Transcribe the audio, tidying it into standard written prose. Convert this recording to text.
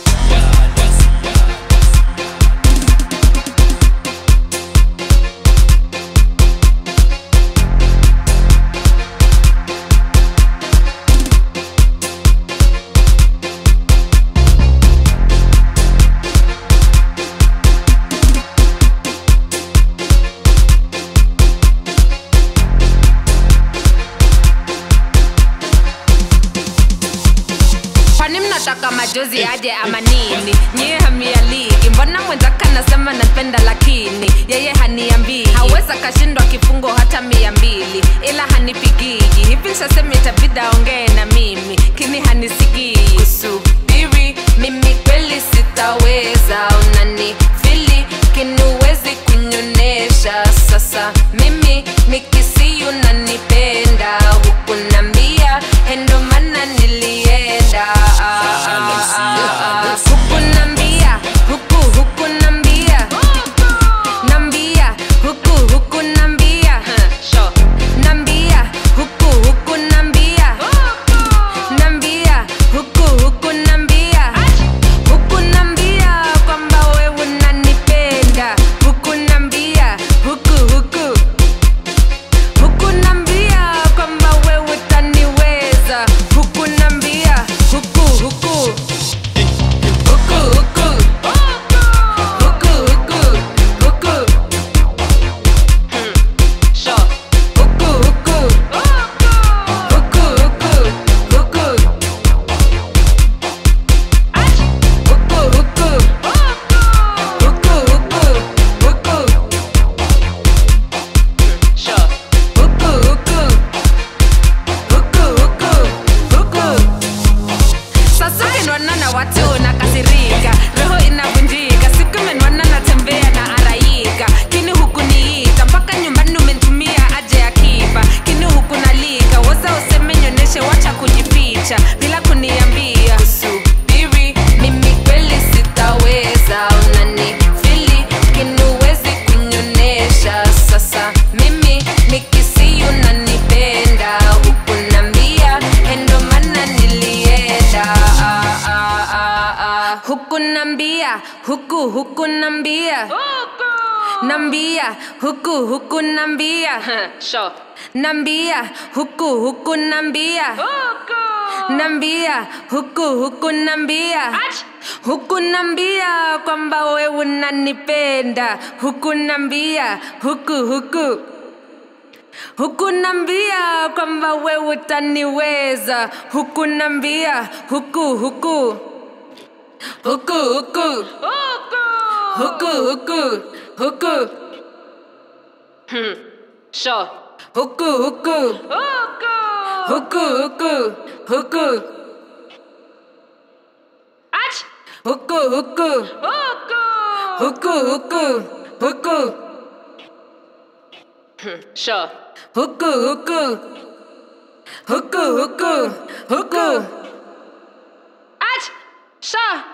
Sho Madjozi aje ama nini? Nyie hamialiki, mbona mwenzaka nasema napenda lakini yeye haniambii. Haweza kashindwa kifungo hata 200, ila hanipigiji. Hivi nishasema itabidi aongee na mimi, kini hanisikii. Kusubiri mimi kweli sitaweza, unanifili kini uwezi kunyonesha. Sasa mimi nikisi unanipenda, hukunambia endo mana nilienda. Hukunambia, hukunambia, nambia, hukunambia, Sho, nambia, hukunambia, nambia, hukunambia, hukunambia kwamba wewe unanipenda, hukunambia, hukunambia kwamba wewe utaniweza, hukunambia, watu nakasirika, roho inavunjika, siku imenwana natembea na araika. Kini huku niita, mpaka nyumbani umenitumia aje akiba. Kini huku nalika, woza useme nyoneshe, wacha kujificha bila kuniambia. Kusubiri mimi kweli sitaweza, unanifili kini uwezi kunyonesha. Sasa mimi nikisi unanipenda, hukunambia endo mana nilienda. Hukunambia, hukunambia, nambia, hukunambia, Sho, nambia, hukunambia, nambia, hukunambia, hukunambia kwamba wewe unanipenda, hukunambia, hukunambia kwamba wewe utaniweza, hukunambia, Sho, Sho, Sho.